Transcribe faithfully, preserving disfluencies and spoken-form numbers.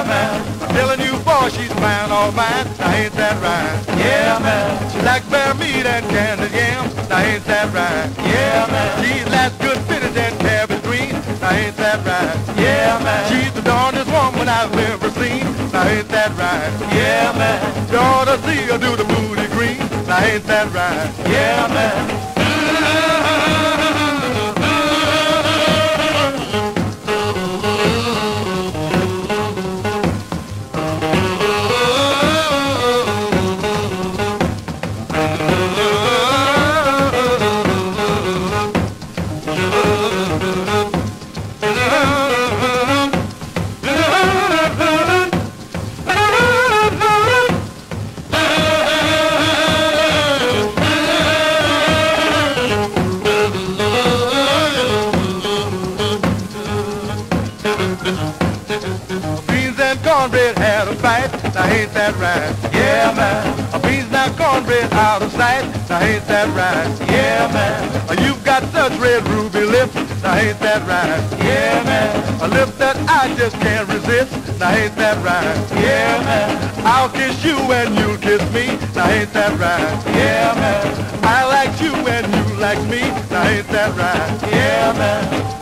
Yeah, man. I'm telling you, boy, she's mine, all mine. Now ain't that right? Yeah, man. She like bear meat and candied yam. Now ain't that right? Yeah, man. She's last good fitted and cabbage green. Now ain't that right? Yeah, man. She's the darndest woman I've ever seen. Now ain't that right? Yeah, man. You ought to see her do the booty green. Now ain't that right? Yeah, man. Beans and cornbread had a fight, now ain't that right? Yeah, man. Beans and cornbread out of sight, now ain't that right? Yeah, man. You've got such red ruby lips, now ain't that right? Yeah, man. A lip that I just can't resist, now ain't that right? Yeah, man. I'll kiss you and you'll kiss me, now ain't that right? Yeah, man. I like you and you like me, now ain't that right? Yeah, man.